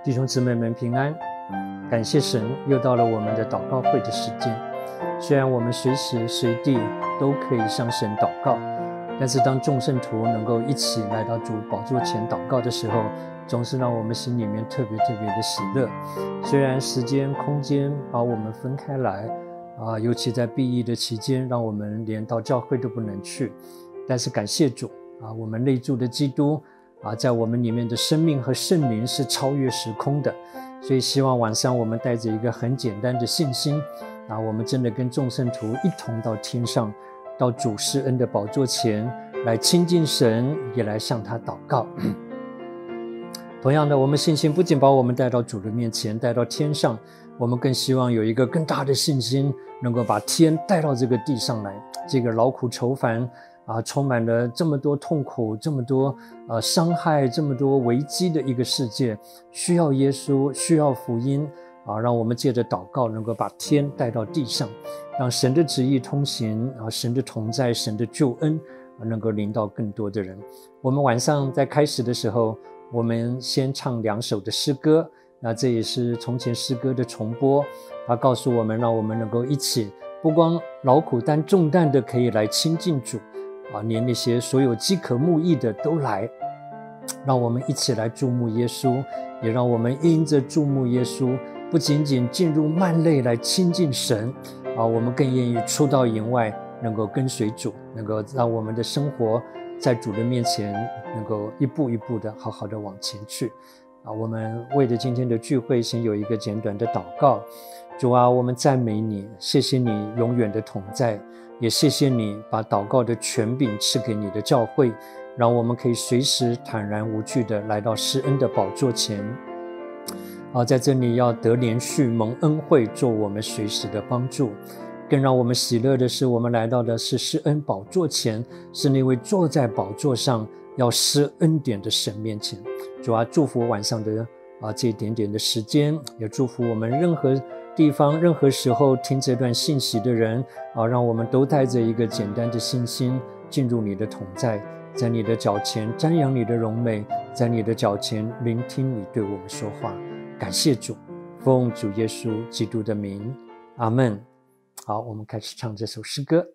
弟兄姊妹们平安，感谢神，又到了我们的祷告会的时间。虽然我们随时随地都可以向神祷告，但是当众圣徒能够一起来到主宝座前祷告的时候，总是让我们心里面特别的喜乐。虽然时间空间把我们分开来尤其在避疫的期间，让我们连到教会都不能去，但是感谢主我们内住的基督在我们里面的生命和圣灵是超越时空的。所以希望晚上我们带着一个很简单的信心我们真的跟众圣徒一同到天上，到主施恩的宝座前来亲近神，也来向他祷告。同样的，我们信心不仅把我们带到主的面前，带到天上，我们更希望有一个更大的信心，能够把天带到这个地上来。这个劳苦愁烦充满了这么多痛苦，这么多伤害，这么多危机的一个世界，需要耶稣，需要福音让我们借着祷告能够把天带到地上，让神的旨意通行神的同在，神的救恩能够临到更多的人。我们晚上在开始的时候，我们先唱2首的诗歌，那这也是从前诗歌的重播，它告诉我们，让我们能够一起不光劳苦担重担的可以来亲近主连那些所有饥渴慕义的都来，让我们一起来注目耶稣，也让我们因着注目耶稣，不仅仅进入幔内来亲近神我们更愿意出到营外，能够跟随主，能够让我们的生活在主的面前能够一步一步的好好的往前去我们为了今天的聚会先有一个简短的祷告。主我们赞美你，谢谢你永远的同在，也谢谢你把祷告的权柄赐给你的教会，让我们可以随时坦然无惧的来到施恩的宝座前在这里要得连续蒙恩惠，做我们随时的帮助。更让我们喜乐的是，我们来到的是施恩宝座前，是那位坐在宝座上要施恩典的神面前。主祝福晚上的这一点点的时间，也祝福我们任何地方任何时候听这段信息的人让我们都带着一个简单的信心进入你的同在，在你的脚前瞻仰你的荣美，在你的脚前聆听你对我们说话。感谢主，奉主耶稣基督的名，阿们。好，我们开始唱这首诗歌。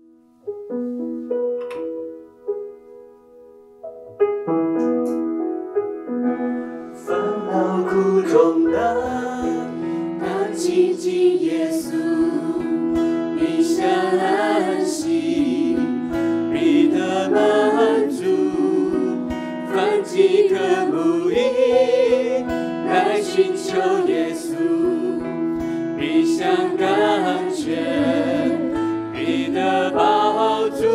烦恼苦中当亲近耶稣，必享安息，必得满足。凡饥渴慕义来寻求耶稣，必享甘泉，必得饱足。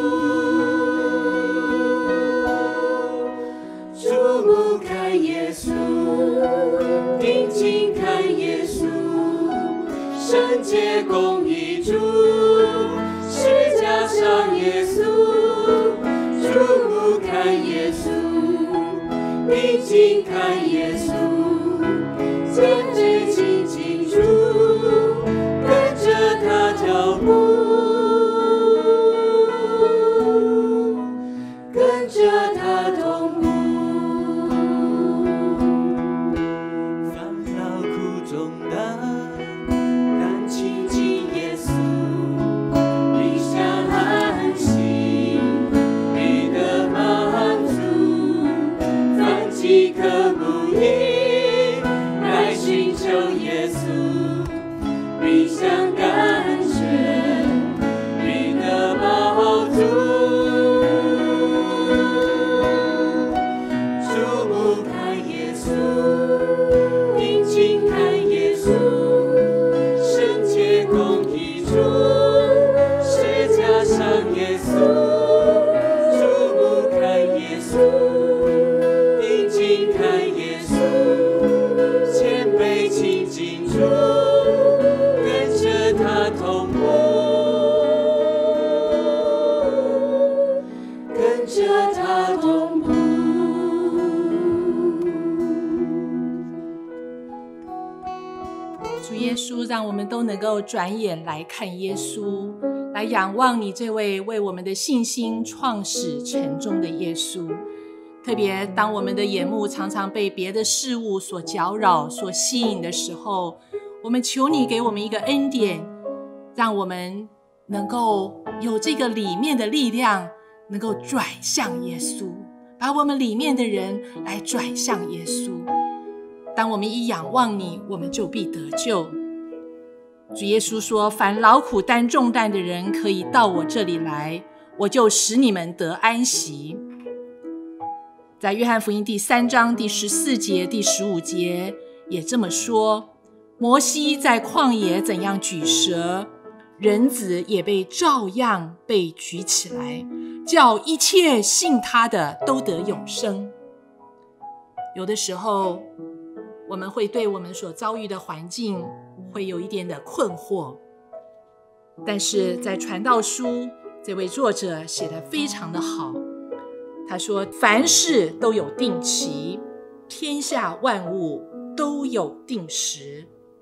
注目看耶稣，定睛看耶稣，圣洁公义主，十架上耶稣。注目看耶稣，定睛看耶稣，坚决亲近主，跟着他脚步，跟着他同步。烦恼苦中当亲近耶稣，必享安息，必得满足。凡饥渴慕义来寻求耶稣，必享甘泉，必得饱足。注目看耶稣，定睛看耶稣，圣洁公义主，十架上耶稣。注目看耶稣，定睛看耶稣，谦卑亲近主，跟着他同步，跟着他同步。 主耶稣，让我们都能够转眼来看耶稣，来仰望你这位为我们的信心创始成终的耶稣。 特别当我们的眼目常常被别的事物所搅扰、所吸引的时候，我们求你给我们一个恩典，让我们能够有这个里面的力量，能够转向耶稣，把我们里面的人来转向耶稣。当我们一仰望你，我们就必得救。主耶稣说，凡劳苦担重担的人可以到我这里来，我就使你们得安息。在约翰福音第3章第14节第15节也这么说，摩西在旷野怎样举蛇，人子也被照样被举起来，叫一切信他的都得永生。有的时候我们会对我们所遭遇的环境会有一点的困惑，但是在传道书这位作者写得非常的好，他说凡事都有定期，天下万物都有定时。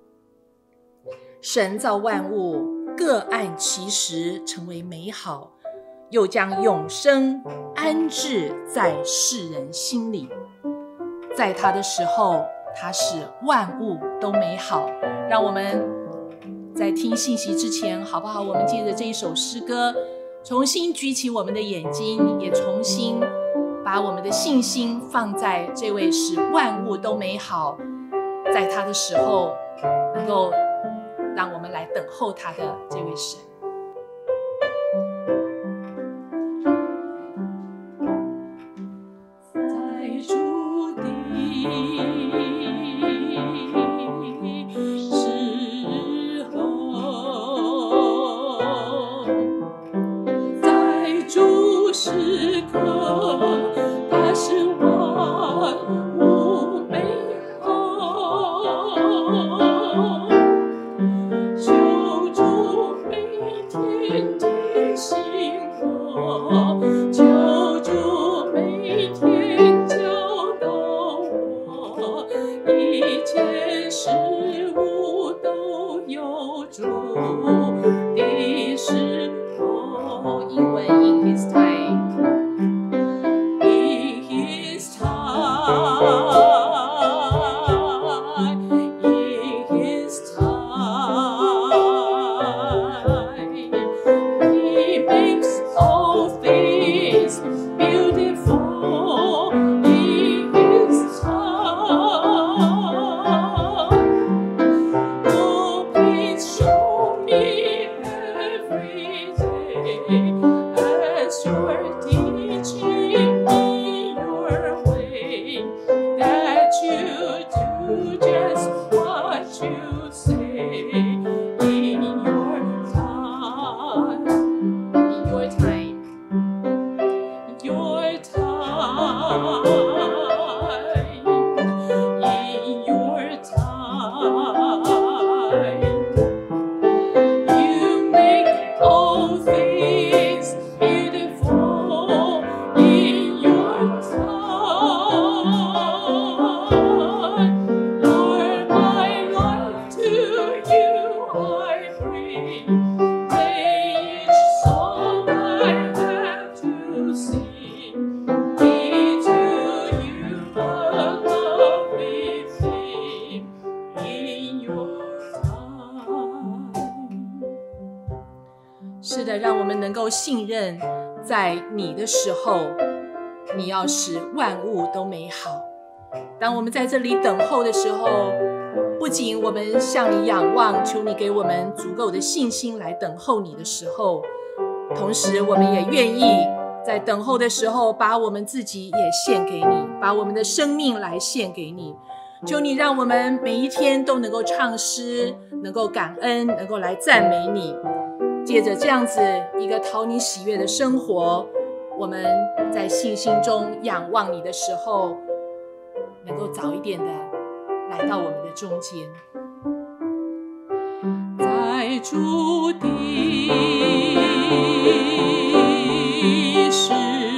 神造万物各按其时成为美好，又将永生安置在世人心里。在他的时候，他使万物都美好。让我们在听信息之前，好不好？我们借着这一首诗歌，重新举起我们的眼睛，也重新把我们的信心放在这位使万物都美好，在他的时候能够让我们来等候他的这位神。 在主的时候，在主时刻，他是万物美好。求主每天提醒我，求主每天教导我，一切事物都有主的时候。 英文 In His time， In His time, in His time, He makes all things beautiful. In His time, oh, please show me every day as you're teaching me your way, that you do just what you say in your time. In your time， Your time, in your time, you make all things beautiful in your time. Lord, my life to you I bring, may each song I have to sing be to you a lovely thing in your time. 是的，让我们能够信任，在你的时候，你要使万物都美好。当我们在这里等候的时候，不仅我们向你仰望，求你给我们足够的信心来等候你的时候，同时我们也愿意在等候的时候，把我们自己也献给你，把我们的生命来献给你。求你让我们每一天都能够唱诗，能够感恩，能够来赞美你。借着这样子一个讨你喜悦的生活，我们在信心中仰望你的时候，能够早一点的来到我们的中间。 在主的时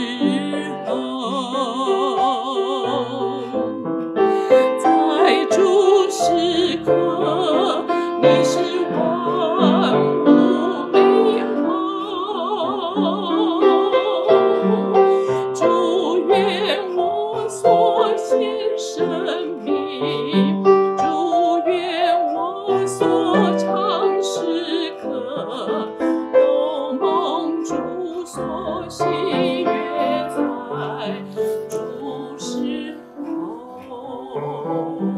候，在主时刻，你是万物美好。主愿我主愿我所唱诗歌，都蒙主所喜悦在主时候。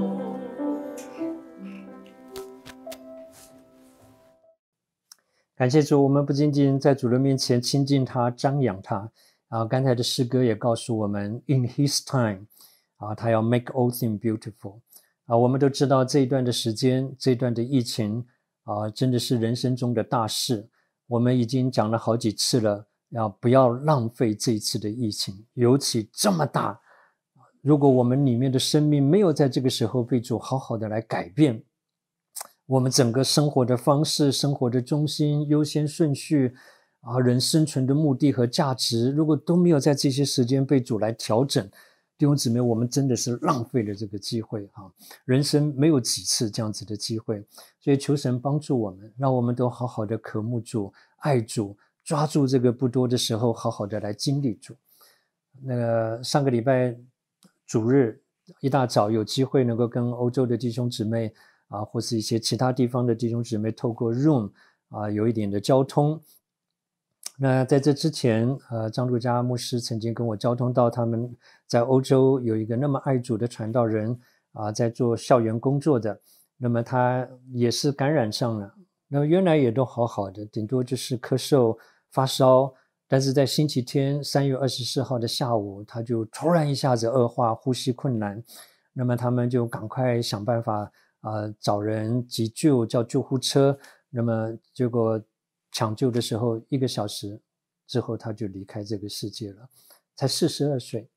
感谢主，我们不仅仅在主的面前亲近他、张扬他，刚才的诗歌也告诉我们 ，in His time，他要 make all things beautiful，我们都知道这一段的时间，这一段的疫情，真的是人生中的大事。我们已经讲了好几次了，不要浪费这一次的疫情，尤其这么大。如果我们里面的生命没有在这个时候被主好好的来改变，我们整个生活的方式、生活的中心、优先顺序人生存的目的和价值，如果都没有在这些时间被主来调整，弟兄姊妹，我们真的是浪费了这个机会人生没有几次这样子的机会，所以求神帮助我们，让我们都好好的渴慕主、爱主，抓住这个不多的时候，好好的来经历主。上个礼拜主日一大早有机会能够跟欧洲的弟兄姊妹或是一些其他地方的弟兄姊妹透过 Zoom 有一点的交通。那在这之前张路加牧师曾经跟我交通到他们在欧洲有一个那么爱主的传道人在做校园工作的，那么他也是感染上了，那么原来也都好好的，顶多就是咳嗽发烧，但是在星期天3月24号的下午，他就突然一下子恶化，呼吸困难，那么他们就赶快想办法找人急救，叫救护车，那么结果抢救的时候1个小时之后他就离开这个世界了，才42岁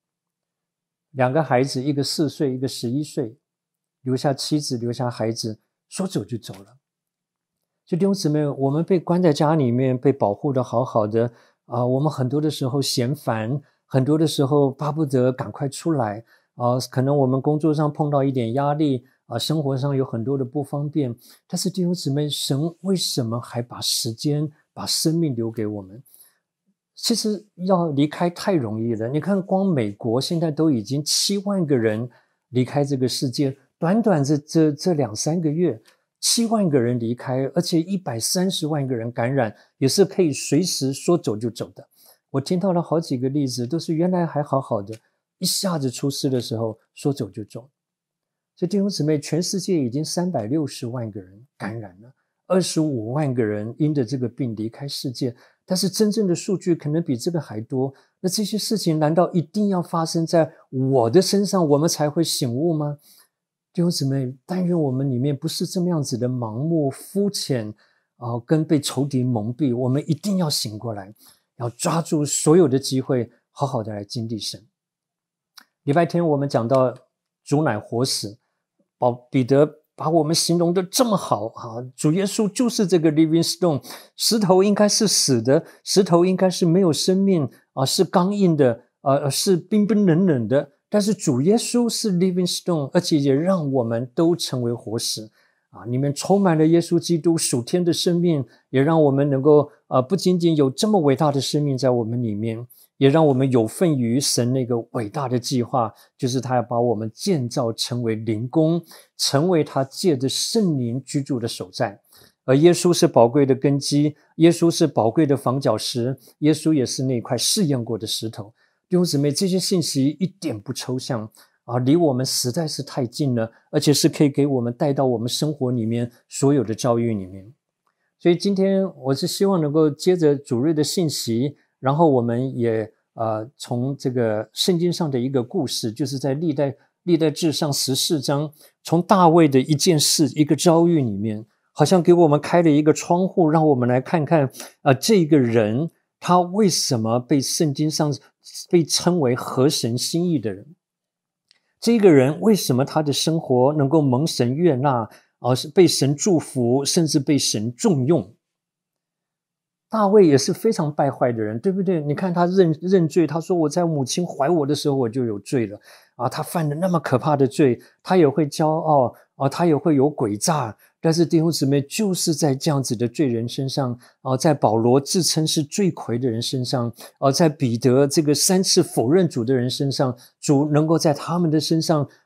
，2个孩子，一个4岁，一个11岁，留下妻子，留下孩子，说走就走了。就弟兄姊妹，我们被关在家里面，被保护的好好的我们很多的时候嫌烦，很多的时候巴不得赶快出来可能我们工作上碰到一点压力生活上有很多的不方便，但是弟兄姊妹，神为什么还把时间、把生命留给我们？其实要离开太容易了，你看光美国现在都已经7万个人离开这个世界，短短这2-3个月7万个人离开，而且130万个人感染，也是可以随时说走就走的。我听到了好几个例子，都是原来还好好的，一下子出事的时候说走就走。所以弟兄姊妹，全世界已经360万个人感染了，25万个人因着这个病离开世界，但是真正的数据可能比这个还多。那这些事情难道一定要发生在我的身上，我们才会醒悟吗？弟兄姊妹，但愿我们里面不是这么样子的盲目肤浅跟被仇敌蒙蔽，我们一定要醒过来，要抓住所有的机会，好好的来经历神。礼拜天我们讲到主乃活石，彼得把我们形容的这么好主耶稣就是这个 living stone， 石头应该是死的，石头应该是没有生命是刚硬的是冰冰冷冷的，但是主耶稣是 living stone， 而且也让我们都成为活石里面充满了耶稣基督属天的生命，也让我们能够不仅仅有这么伟大的生命在我们里面，也让我们有份于神那个伟大的计划，就是他要把我们建造成为灵宫，成为他借着圣灵居住的所在。而耶稣是宝贵的根基，耶稣是宝贵的房角石，耶稣也是那块试验过的石头。弟兄姊妹，这些信息一点不抽象离我们实在是太近了，而且是可以给我们带到我们生活里面所有的教育里面。所以今天我是希望能够接着主日的信息，然后我们也从这个圣经上的一个故事，就是在历代志上14章，从大卫的一件事一个遭遇里面，好像给我们开了一个窗户，让我们来看看这个人他为什么被圣经上被称为合神心意的人，这个人为什么他的生活能够蒙神悦纳被神祝福，甚至被神重用。大卫也是非常败坏的人，对不对？你看他认罪，他说我在母亲怀我的时候我就有罪了他犯了那么可怕的罪，他也会骄傲他也会有诡诈，但是弟兄姊妹，就是在这样子的罪人身上在保罗自称是罪魁的人身上在彼得这个3次否认主的人身上，主能够在他们的身上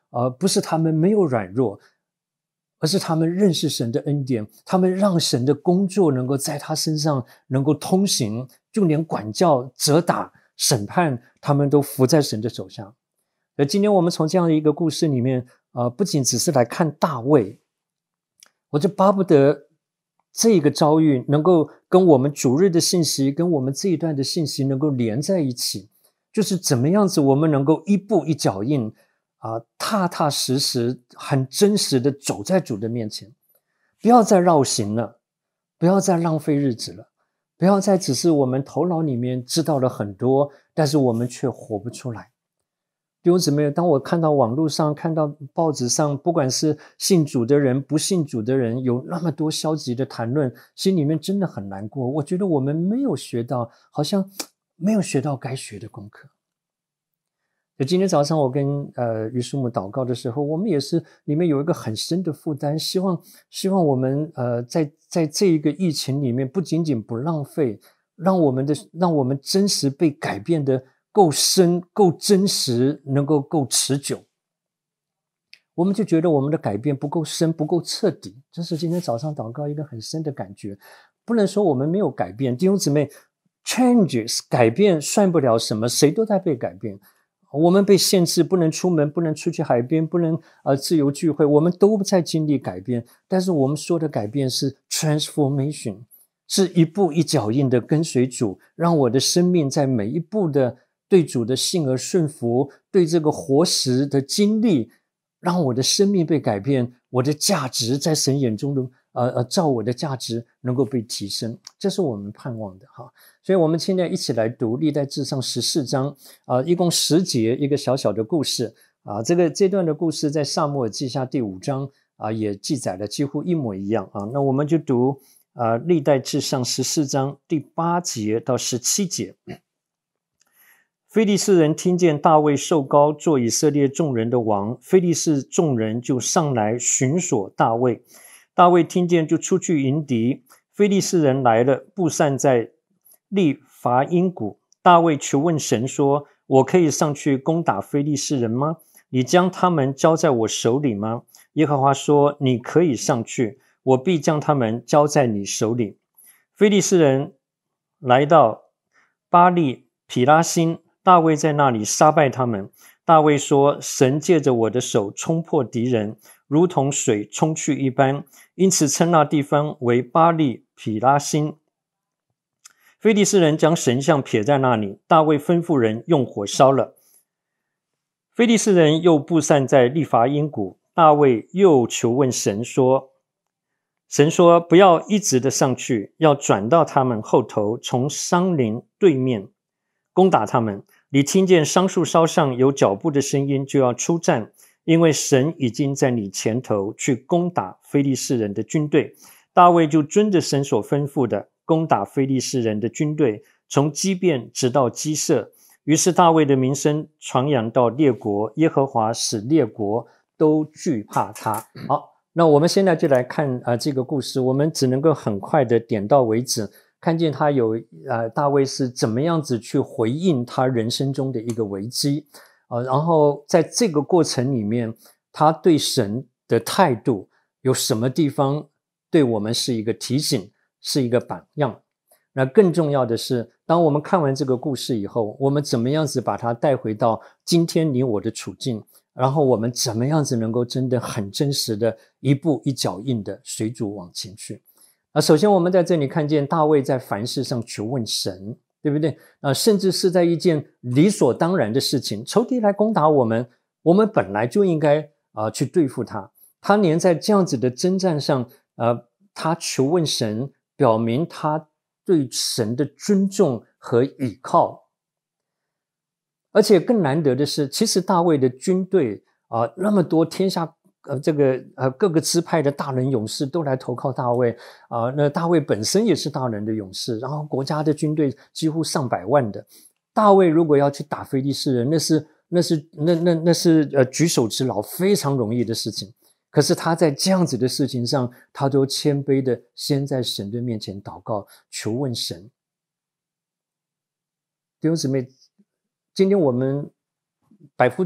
不是他们没有软弱，而是他们认识神的恩典，他们让神的工作能够在他身上能够通行，就连管教、责打、审判，他们都服在神的手下。而今天我们从这样的一个故事里面，不仅只是来看大卫，我就巴不得这个遭遇能够跟我们主日的信息，跟我们这一段的信息能够连在一起，就是怎么样子我们能够一步一脚印，踏踏实实很真实的走在主的面前，不要再绕行了，不要再浪费日子了，不要再只是我们头脑里面知道了很多，但是我们却活不出来。弟兄姊妹，当我看到网络上，看到报纸上，不管是信主的人不信主的人，有那么多消极的谈论，心里面真的很难过。我觉得我们没有学到，好像没有学到该学的功课。今天早上我跟于师母祷告的时候，我们也是里面有一个很深的负担，希望我们在这一个疫情里面，不仅仅不浪费，让我们真实被改变的够深、够真实，能够够持久。我们就觉得我们的改变不够深、不够彻底，这是今天早上祷告一个很深的感觉。不能说我们没有改变，弟兄姊妹 ，changes 改变算不了什么，谁都在被改变。我们被限制，不能出门，不能出去海边，不能自由聚会，我们都在经历改变。但是我们说的改变是 transformation， 是一步一脚印的跟随主，让我的生命在每一步的对主的信而顺服，对这个活实的经历，让我的生命被改变，我的价值在神眼中的照我的价值能够被提升，这是我们盼望的哈。所以我们现在一起来读历代志上14章一共10节，一个小小的故事这段的故事在撒母耳记下第5章也记载了几乎一模一样那我们就读历代志上14章第8节到17节。非利士人听见大卫受膏做以色列众人的王，非利士众人就上来寻索大卫。大卫听见就出去迎敌，非利士人来了，布散在利伐因谷。大卫求问神说，我可以上去攻打非利士人吗？你将他们交在我手里吗？耶和华说，你可以上去，我必将他们交在你手里。非利士人来到巴利毗拉辛，大卫在那里杀败他们。大卫说，神借着我的手冲破敌人，如同水冲去一般，因此称那地方为巴利毗拉辛。非利士人将神像撇在那里，大卫吩咐人用火烧了。非利士人又布散在利伐因谷，大卫又求问神说，神说，不要一直的上去，要转到他们后头，从桑林对面攻打他们。你听见桑树梢上有脚步的声音，就要出战，因为神已经在你前头去攻打非利士人的军队。大卫就遵着神所吩咐的攻打非利士人的军队，从基遍直到基色。于是大卫的名声传扬到列国，耶和华使列国都惧怕他。好，那我们现在就来看这个故事，我们只能够很快的点到为止，看见他有大卫是怎么样子去回应他人生中的一个危机然后在这个过程里面，他对神的态度有什么地方对我们是一个提醒，是一个榜样。那更重要的是，当我们看完这个故事以后，我们怎么样子把它带回到今天你我的处境，然后我们怎么样子能够真的很真实的一步一脚印的随主往前去。首先我们在这里看见大卫在凡事上求问神，对不对？甚至是在一件理所当然的事情，仇敌来攻打我们，我们本来就应该去对付他。他连在这样子的征战上他求问神，表明他对神的尊重和倚靠。而且更难得的是，其实大卫的军队那么多天下各个支派的大人勇士都来投靠大卫那大卫本身也是大人的勇士，然后国家的军队几乎上百万的。大卫如果要去打非利士人，那是举手之劳，非常容易的事情。可是他在这样子的事情上，他都谦卑的先在神的面前祷告，求问神。弟兄姊妹，今天我们百夫长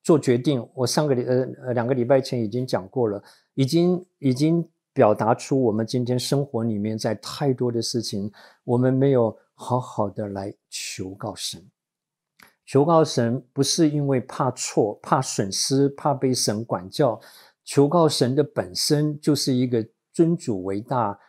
做决定。我2个礼拜前已经讲过了，已经表达出我们今天生活里面在太多的事情，我们没有好好的来求告神。求告神不是因为怕错、怕损失、怕被神管教，求告神的本身就是一个尊主为大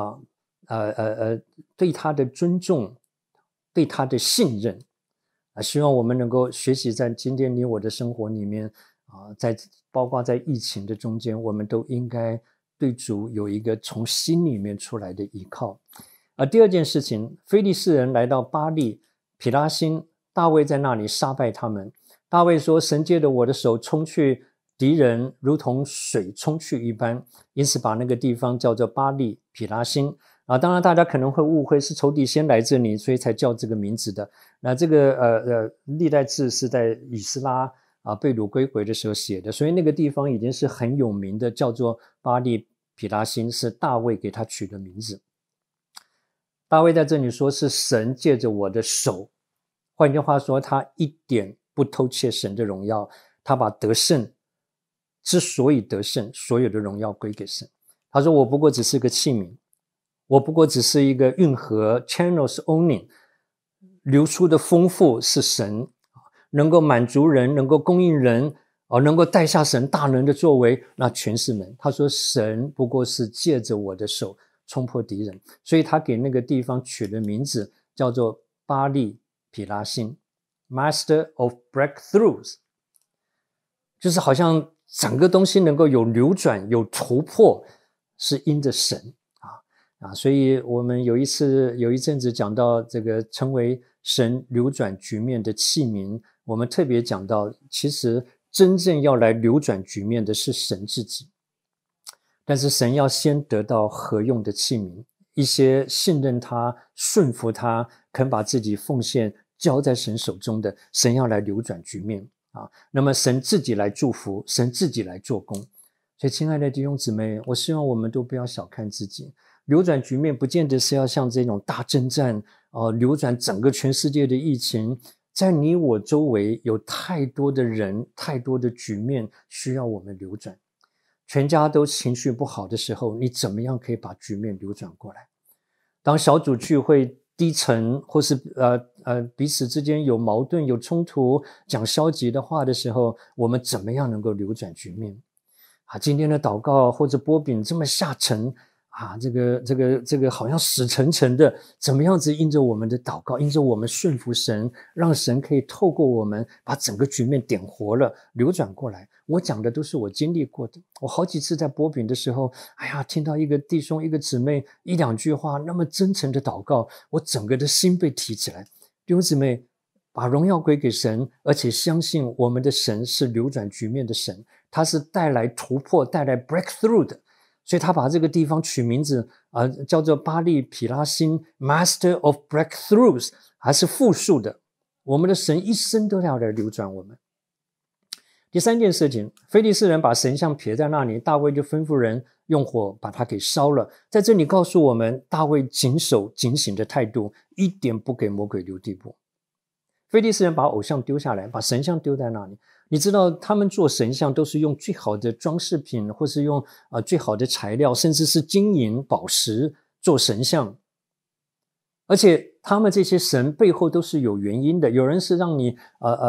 对他的尊重，对他的信任希望我们能够学习在今天你我的生活里面包括在疫情的中间，我们都应该对主有一个从心里面出来的依靠。第二件事情，非利士人来到巴力毗拉辛，大卫在那里杀败他们。大卫说，神借着我的手冲去敌人，如同水冲去一般，因此把那个地方叫做巴力毗拉辛当然大家可能会误会是仇敌先来这里，所以才叫这个名字的。那这个历代志是在以斯拉被掳归回的时候写的，所以那个地方已经是很有名的，叫做巴力毗拉辛，是大卫给他取的名字。大卫在这里说是神借着我的手，换句话说，他一点不偷窃神的荣耀，他把得胜之所以得胜，所有的荣耀归给神。他说我不过只是个器皿，我不过只是一个运河 channels owning， 流出的丰富是神，能够满足人，能够供应人能够带下神大能的作为，那全是门。他说神不过是借着我的手冲破敌人，所以他给那个地方取的名字叫做巴力毗拉辛 Master of Breakthroughs， 就是好像整个东西能够有流转有突破，是因着神所以我们有一阵子讲到这个成为神流转局面的器皿，我们特别讲到其实真正要来流转局面的是神自己，但是神要先得到合用的器皿，一些信任他顺服他肯把自己奉献交在神手中的，神要来流转局面那么神自己来祝福，神自己来做工。所以亲爱的弟兄姊妹，我希望我们都不要小看自己，流转局面不见得是要像这种大征战流转整个全世界的疫情，在你我周围有太多的人，太多的局面需要我们流转。全家都情绪不好的时候，你怎么样可以把局面流转过来？当小组聚会低沉，或是彼此之间有矛盾有冲突，讲消极的话的时候，我们怎么样能够流转局面今天的祷告或者波饼这么下沉这个好像死沉沉的，怎么样子因着我们的祷告，因着我们顺服神，让神可以透过我们把整个局面点活了，流转过来。我讲的都是我经历过的，我好几次在波饼的时候，听到一个弟兄一个姊妹一两句话那么真诚的祷告，我整个的心被提起来。弟兄姊妹，把荣耀归给神，而且相信我们的神是流转局面的神，他是带来突破带来 breakthrough 的，所以他把这个地方取名字叫做巴力毗拉辛 Master of Breakthroughs， 还是复数的。我们的神一生都要来流转我们。第三件事情，非利士人把神像撇在那里，大卫就吩咐人用火把它给烧了。在这里告诉我们大卫谨守警醒的态度，一点不给魔鬼留地步。非利士人把偶像丢下来，把神像丢在那里。你知道他们做神像都是用最好的装饰品，或是用最好的材料，甚至是金银宝石做神像。而且他们这些神背后都是有原因的，有人是让你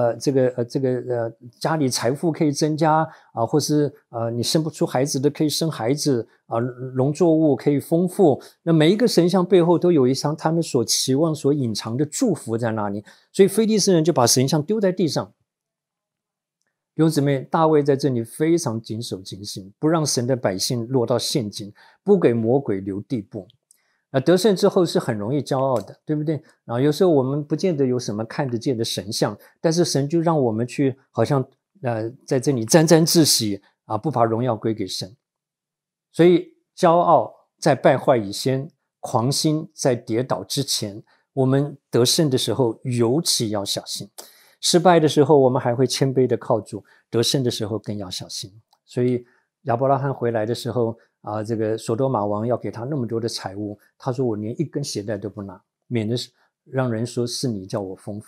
家里财富可以增加或是你生不出孩子的可以生孩子农作物可以丰富。那每一个神像背后都有一场他们所期望所隐藏的祝福在那里，所以非利士人就把神像丢在地上。弟兄姊妹，大卫在这里非常谨守警醒，不让神的百姓落到陷阱，不给魔鬼留地步。得胜之后是很容易骄傲的，对不对？有时候我们不见得有什么看得见的神像，但是神就让我们去好像在这里沾沾自喜不把荣耀归给神。所以骄傲在败坏以先，狂心在跌倒之前，我们得胜的时候尤其要小心。失败的时候我们还会谦卑的靠主，得胜的时候更要小心。所以亚伯拉罕回来的时候这个所多玛王要给他那么多的财物，他说我连一根鞋带都不拿，免得让人说是你叫我丰富的。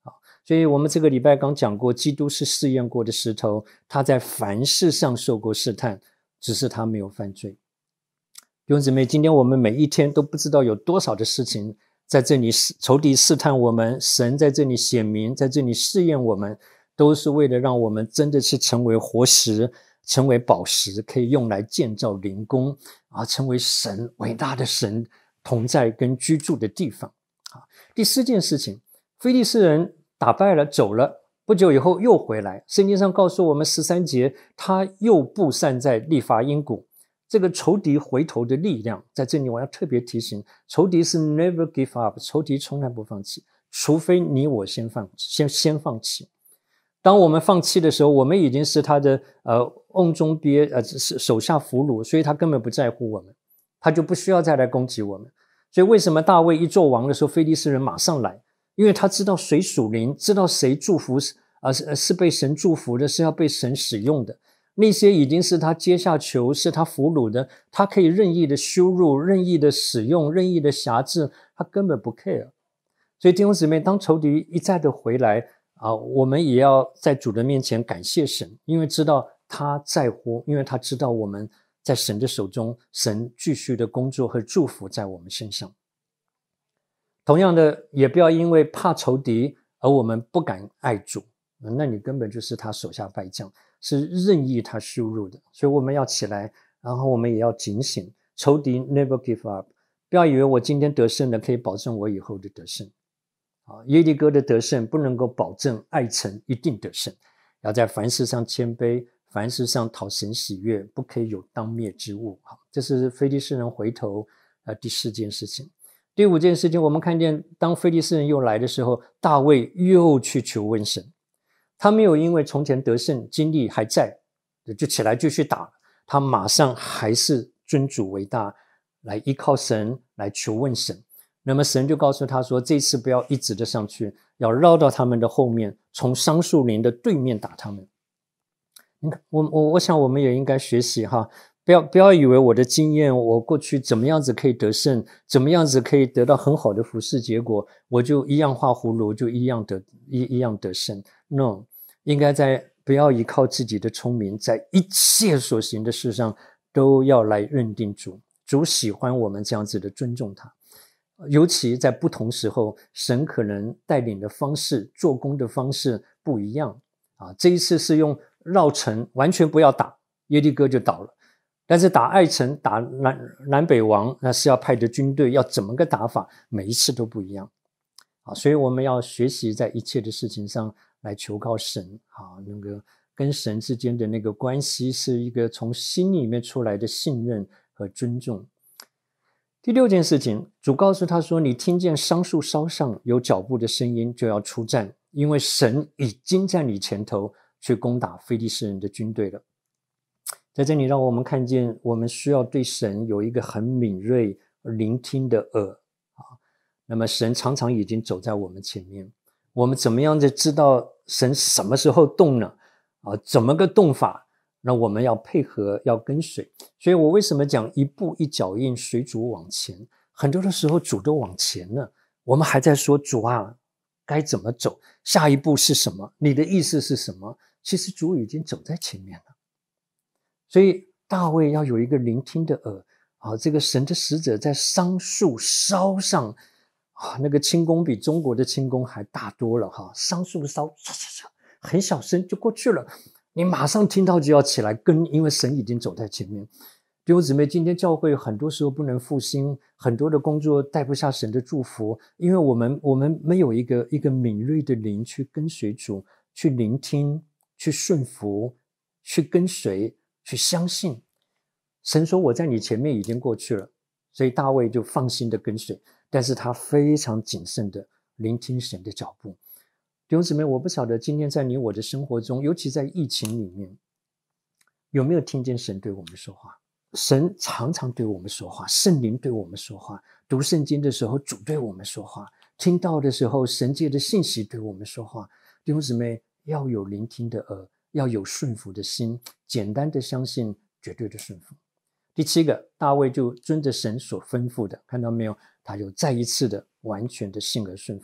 所以我们这个礼拜刚讲过，基督是试验过的石头，他在凡事上受过试探，只是他没有犯罪。弟兄姊妹，今天我们每一天都不知道有多少的事情在这里，仇敌试探我们，神在这里显明，在这里试验我们，都是为了让我们真的是成为活石，成为宝石，可以用来建造灵宫，成为神伟大的神同在跟居住的地方。第四件事情，非利士人打败了走了，不久以后又回来，圣经上告诉我们13节，他又布散在利乏音谷。这个仇敌回头的力量，在这里我要特别提醒，仇敌是 never give up， 仇敌从来不放弃，除非你我先放弃。当我们放弃的时候，我们已经是他的瓮中鳖，手下俘虏，所以他根本不在乎我们，他就不需要再来攻击我们。所以为什么大卫一做王的时候，非利士人马上来？因为他知道谁属灵，知道谁祝福是被神祝福的，是要被神使用的。那些已经是他阶下囚，是他俘虏的，他可以任意的羞辱，任意的使用，任意的辖制，他根本不 care。 所以弟兄姊妹，当仇敌一再的回来我们也要在主的面前感谢神，因为知道他在乎，因为他知道我们在神的手中，神继续的工作和祝福在我们身上。同样的，也不要因为怕仇敌而我们不敢爱主，那你根本就是他手下败将，是任意他羞辱的。所以我们要起来，然后我们也要警醒，仇敌 never give up， 不要以为我今天得胜了可以保证我以后的得胜。耶利哥的得胜不能够保证爱城一定得胜，要在凡事上谦卑，凡事上讨神喜悦，不可以有当灭之物。这是非利士人回头第4件事情。第5件事情，我们看见当非利士人又来的时候，大卫又去求问神。他没有因为从前得胜精力还在就起来继续打，他马上还是尊主为大，来依靠神，来求问神。那么神就告诉他说，这次不要一直的上去，要绕到他们的后面，从桑树林的对面打他们。你看，我想我们也应该学习不要以为我的经验，我过去怎么样子可以得胜，怎么样子可以得到很好的服事结果，我就一样画葫芦，就一样得胜。No， 应该不要依靠自己的聪明，在一切所行的事上都要来认定主。主喜欢我们这样子的尊重他，尤其在不同时候，神可能带领的方式，做工的方式不一样这一次是用绕城，完全不要打，耶利哥就倒了。但是打爱城，打南北王，那是要派的军队，要怎么个打法，每一次都不一样所以我们要学习在一切的事情上来求告神那个跟神之间的那个关系是一个从心里面出来的信任和尊重。第6件事情，主告诉他说，你听见桑树梢上有脚步的声音，就要出战，因为神已经在你前头去攻打非利士人的军队了。在这里让我们看见，我们需要对神有一个很敏锐聆听的耳那么神常常已经走在我们前面，我们怎么样的知道神什么时候动呢怎么个动法，那我们要配合，要跟随。所以我为什么讲一步一脚印随主往前，很多的时候主都往前了，我们还在说主该怎么走，下一步是什么，你的意思是什么，其实主已经走在前面了。所以大卫要有一个聆听的耳这个神的使者在桑树梢上那个轻功比中国的轻功还大多了桑树梢很小声就过去了，你马上听到就要起来跟，因为神已经走在前面。弟兄姊妹，今天教会很多时候不能复兴，很多的工作带不下神的祝福，因为我们没有一个敏锐的灵去跟随主，去聆听，去顺服，去跟随，去相信。神说我在你前面已经过去了，所以大卫就放心的跟随，但是他非常谨慎的聆听神的脚步。弟兄姊妹，我不晓得今天在你我的生活中，尤其在疫情里面，有没有听见神对我们说话？神常常对我们说话，圣灵对我们说话，读圣经的时候主对我们说话，听到的时候神界的信息对我们说话。弟兄姊妹，要有聆听的耳，要有顺服的心，简单的相信，绝对的顺服。第7个，大卫就遵着神所吩咐的，看到没有，他就再一次的完全的信而顺服。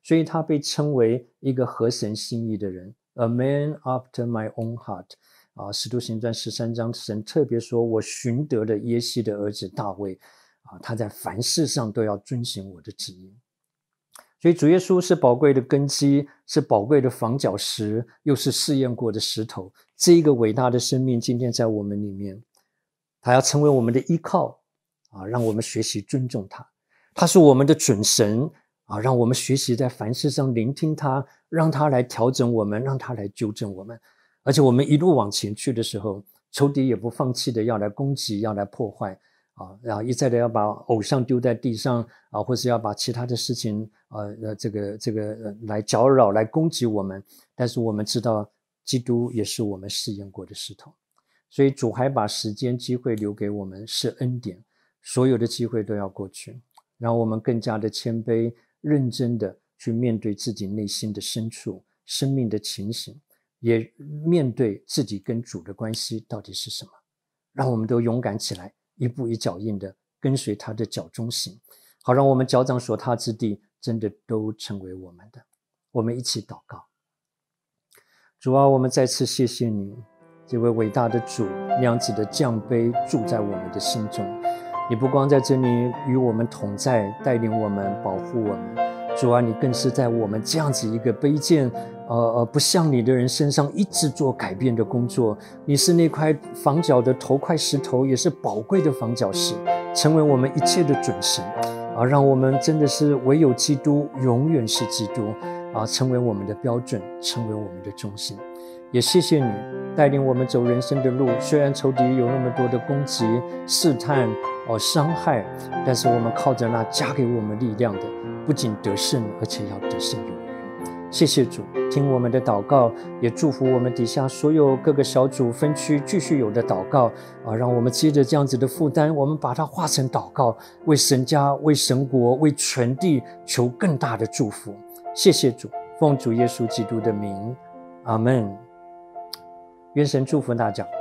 所以他被称为一个合神心意的人 ，A man after my own heart。使徒行传13章，神特别说，我寻得了耶西的儿子大卫，他在凡事上都要遵行我的旨意。所以主耶稣是宝贵的根基，是宝贵的房角石，又是试验过的石头。这一个伟大的生命今天在我们里面，他要成为我们的依靠，让我们学习尊重他。他是我们的准神，让我们学习在凡事上聆听他，让他来调整我们，让他来纠正我们。而且我们一路往前去的时候，仇敌也不放弃的要来攻击，要来破坏，然后一再的要把偶像丢在地上，或是要把其他的事情来搅扰，来攻击我们。但是我们知道基督也是我们试验过的石头，所以主还把时间机会留给我们，是恩典，所有的机会都要过去，让我们更加的谦卑，认真的去面对自己内心的深处，生命的情形，也面对自己跟主的关系到底是什么。让我们都勇敢起来，一步一脚印的跟随他的脚中行，好让我们脚掌所踏之地真的都成为我们的。我们一起祷告。主啊，我们再次谢谢你，这位伟大的主那样子的降卑住在我们的心中。你不光在这里与我们同在，带领我们，保护我们，主啊，你更是在我们这样子一个卑贱不像你的人身上一直做改变的工作。你是那块房角的头块石头，也是宝贵的房角石，成为我们一切的准神，让我们真的是唯有基督，永远是基督，成为我们的标准，成为我们的中心。也谢谢你带领我们走人生的路，虽然仇敌有那么多的攻击、试探、伤害，但是我们靠着那加给我们力量的，不仅得胜，而且要得胜有余。谢谢主，听我们的祷告，也祝福我们底下所有各个小组分区继续有的祷告，让我们接着这样子的负担，我们把它化成祷告，为神家、为神国、为全地求更大的祝福。谢谢主，奉主耶稣基督的名，阿们。愿神祝福大家。